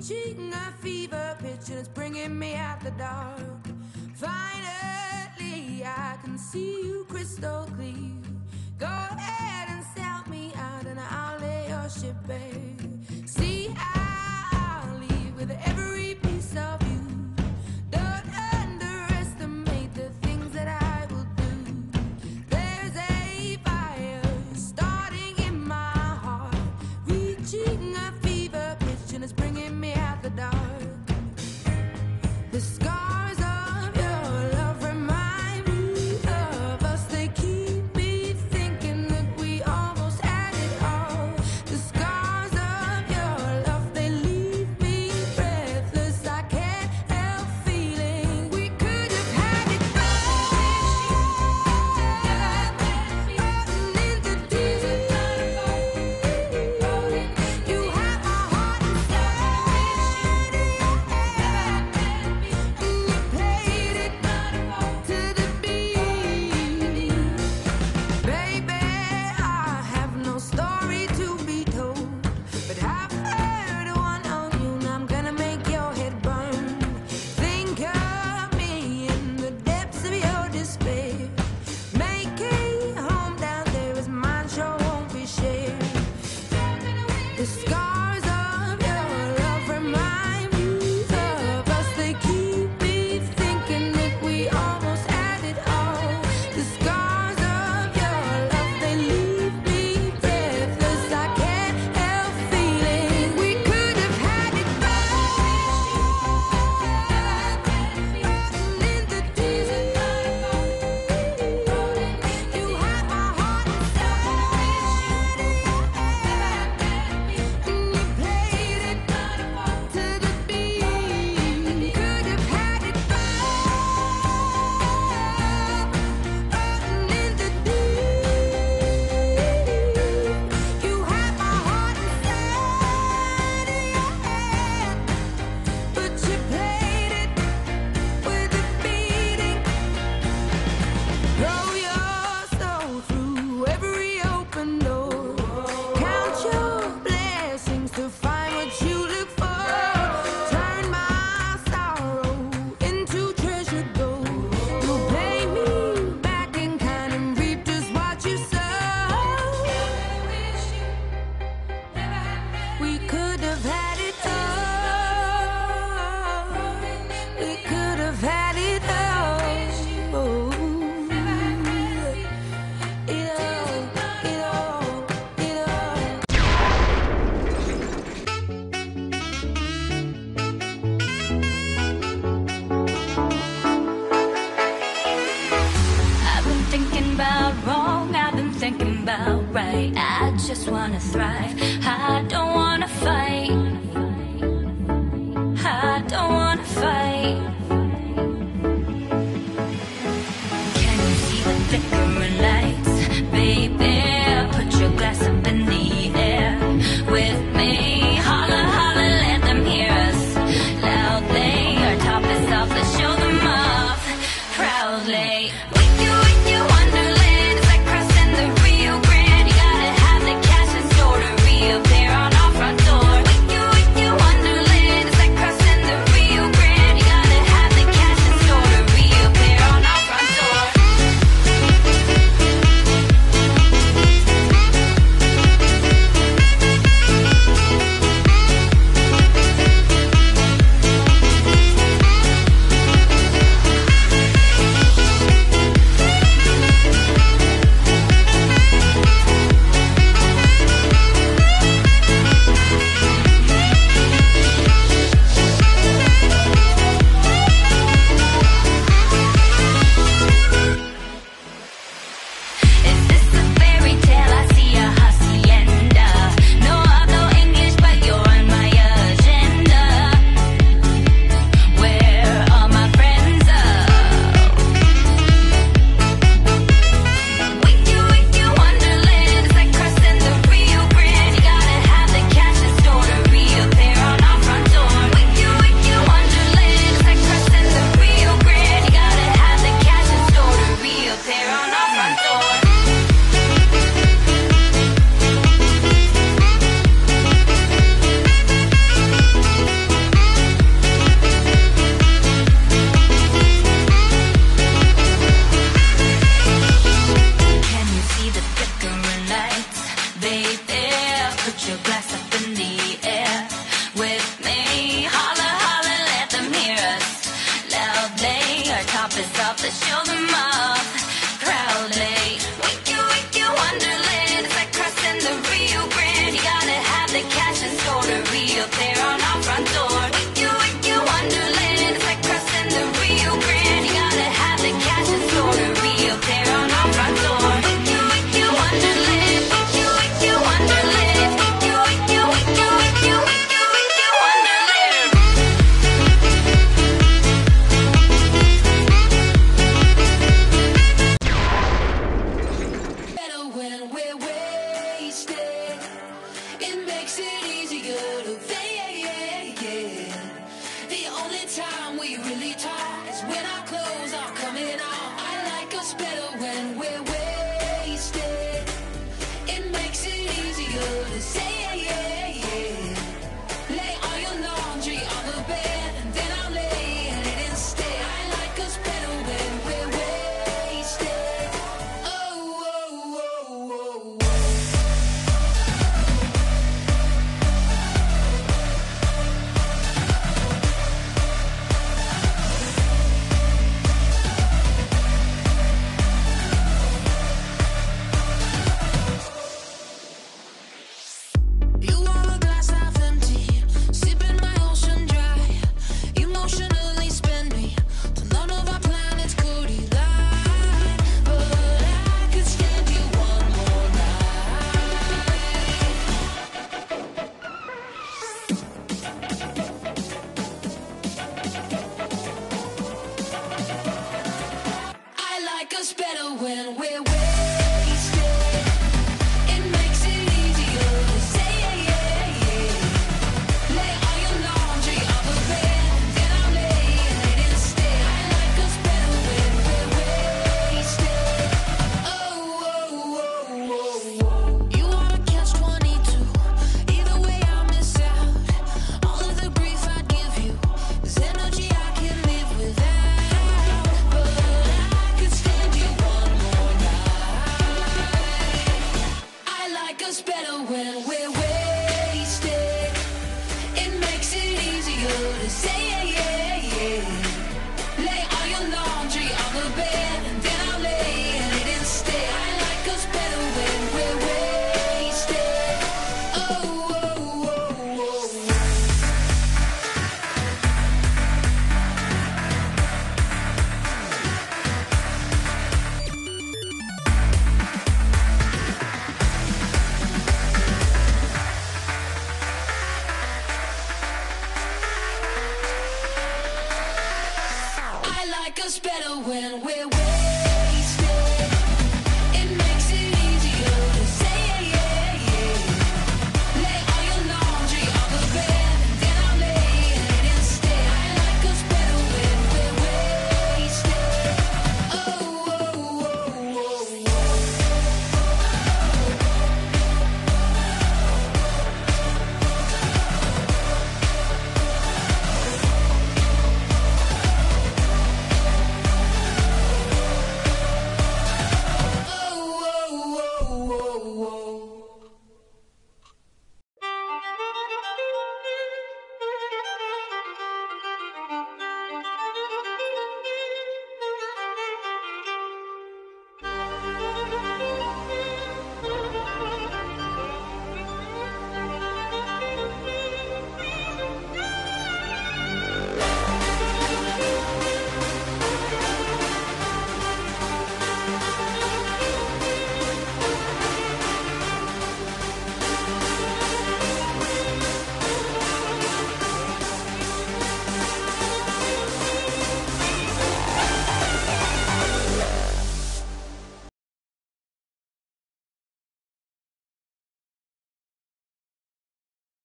reaching a fever pitch and it's bringing me out the dark. Finally, I can see you crystal clear. Go ahead and sell me out and I'll lay your ship bare. See, I'll leave with every piece of you. Don't underestimate the things that I will do. There's a fire starting in my heart, reaching a fever pitch and it's bringing me out the dark. The scars of your love remind me of us. They keep me thinking that we almost had it all. The scars of your love, they leave me breathless. I can't help feeling we could have had it all. In the deep, you have my heart inside. You played it to the beat. Baby, I have no story to be told, but I've heard one on you and I'm gonna make your head burn. Think of me in the depths of your despair. Make a home down there as mine sure won't be shared. The scars of your love remind me of us. They keep me thinking that we almost had it all. The scars of your love, they leave me breathless. I can't help feeling we could have had it all. In the deep, you have my heart inside. You played it to the beat. Could have had it all. In the deep, you have my heart inside of your hand, but you played it with a beating. Throw your soul through every open door. Count your blessings to find what you look for. Turn my sorrow into treasure gold. You pay me back in kind and reap just what you sow. We could have had it all. We could have had it all. It all. I've been thinking about wrong, I've been thinking about right. I just wanna thrive, I don't wanna fight. I don't wanna fight. Can you see the flickering lights? Baby, put your glass up in the air with me. Holler, holler, let them hear us loudly. Our top is off, let's show them off proudly. With you, Wonderland. It's like crossing the Rio Grande. You gotta have the cash in store to reappear on our only time we really talk is when our clothes are coming off. I like us better when we're wasted. It makes it easier to say yeah, yeah, yeah. Lay all your laundry on the bed and then I'll lay in it instead. I like us better when we're wasted. Oh, oh, oh, oh, oh. You are a glass half empty, sipping my ocean dry. Emotionally spend me till none of our planets could collide. But I could stand you one more night. I like us better when we're wasted. It makes it easier to say yeah, yeah, yeah. Lay all your laundry on the bed, then I'll lay in it instead. I like us better when we're wasted. Oh, oh, oh, oh, oh. You wanna catch 22. Either way I'll miss out. All of the grief I'd give you is energy I can live without. But I could stand you one more night. I like us better when we're wasted. It makes it easier to say yeah, yeah, yeah. Lay all your laundry on the bed and then I'll lay in it instead. I like us better when we're wasted. Oh, oh, oh, oh, oh. I like us better when we're